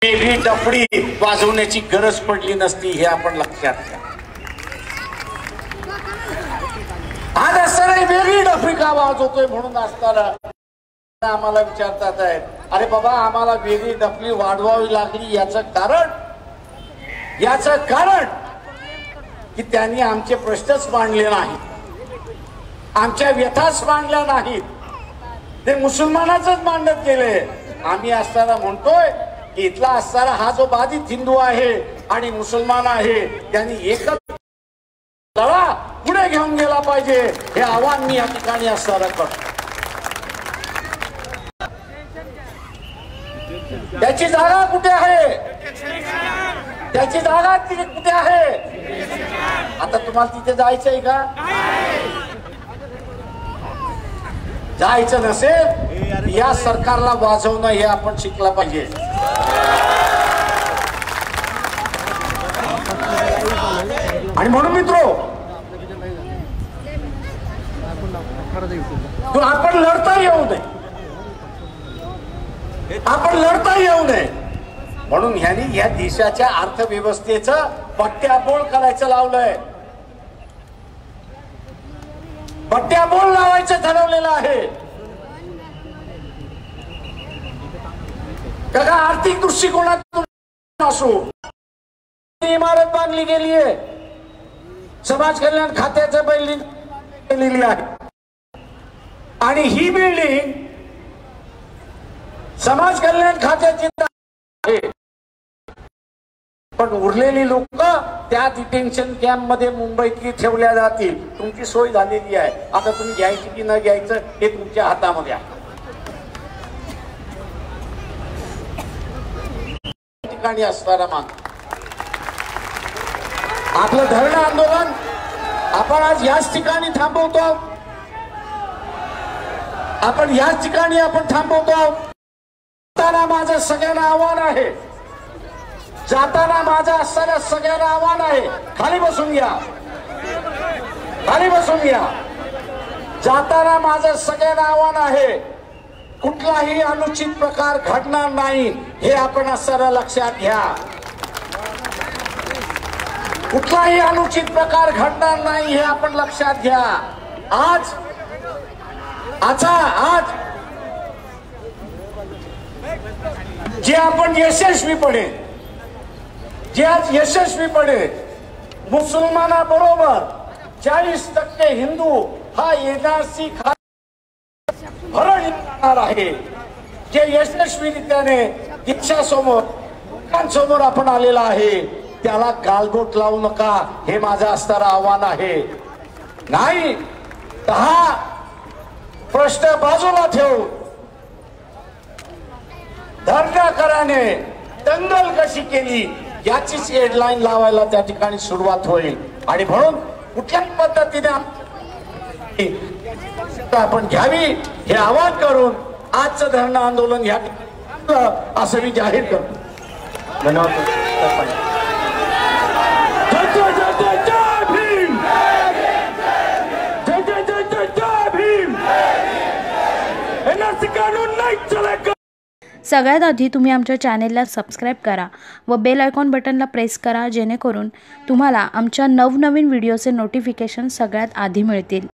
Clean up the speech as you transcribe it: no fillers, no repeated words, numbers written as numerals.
वेगळी डफडी वाजवण्याची गरज पडली नसती हे आपण लक्षात घ्या। आज असताना वेगळी डफडी का वाजवतोय म्हणून असताना आम्हाला विचारतात आहेत, अरे बाबा आम्हाला वेगळी डफडी वाढवावी लागली याचं कारण की त्यांनी आमचे प्रश्नच मांडले नाहीत, आमच्या व्यथाच मांडल्या नाहीत, ते मुसलमानाचंच मांडत गेले। आम्ही असताना म्हणतोय की इथला असताना हा जो बाधित हिंदू आहे आणि मुसलमान आहे त्यांनी एकच लढा पुढे घेऊन गेला पाहिजे हे आव्हान मी या ठिकाणी असताना करतो। त्याची जागा कुठे आहे, त्याची जागा कुठे आहे? आता तुम्हाला तिथे जायचंय का? जायचं नसेल या सरकारला वाजवणं हे आपण शिकलं पाहिजे। आणि म्हणून मित्रो आपण लढता येऊ नये, आपण लढता येऊ नये म्हणून ह्यांनी या देशाच्या अर्थव्यवस्थेचं पट्ट्याबोळ करायचं लावलंय, पट्ट्याबोळ लावायचं ठरवलेलं आहे। का आर्थिक दृष्टिकोनातून असो इमारत बांधली गेली आहे, समाज कल्याण खात्याचं बिल्डिंग केलेली आहे आणि ही बिल्डिंग समाज कल्याण खात्याची आहे, पण उरलेली लोक त्या डिटेन्शन कॅम्प मध्ये मुंबईत ठेवल्या जातील। तुमची सोय झालेली आहे, आता तुम्ही घ्यायची की न घ्यायचं हे तुमच्या हातामध्ये आहे। ठिकाणी असताना मान आपलं धरणं आंदोलन आपण आज याच ठिकाणी थांबवतो, आपण याच ठिकाणी आपण थांबवतो। जाताना माझं सगळ्यांना आव्हान आहे, जाताना माझं असताना सगळ्यांना आव्हान आहे, खाली बसून घ्या, खाली बसून घ्या। जाताना माझं सगळ्यांना आव्हान आहे, कुठलाही अनुचित प्रकार घडणार नाही हे आपण असताना लक्षात घ्या, कुठलाही अनुचित प्रकार घडणार नाही हे आपण लक्षात घ्या। आज जे आपण यशस्वीपणे मुसलमानाबरोबर 40% हिंदू हा एनआरसी भरण येणार आहे, जे यशस्वीरित्याने देशासमोर आपण आलेला आहे त्याला गालबोट लावू नका हे माझं असणारं आव्हान आहे। नाही हा प्रश्न बाजूला ठेवून धर्नाकाराने दंगल कशी केली याचीच हेडलाईन लावायला त्या ठिकाणी सुरुवात होईल आणि म्हणून कुठल्याही पद्धतीने आपण घ्यावी हे आवाहन करून आजचं धरणं आंदोलन घ्या असं मी जाहीर करतो। धन्यवाद। सगळ्यात आधी तुम्ही आमच्या चॅनेलला सबस्क्राईब करा व बेल आयकॉन बटनला प्रेस करा, जेणेकरून तुम्हाला आमच्या नवनवीन व्हिडिओचे नोटिफिकेशन सगळ्यात आधी मिळतील।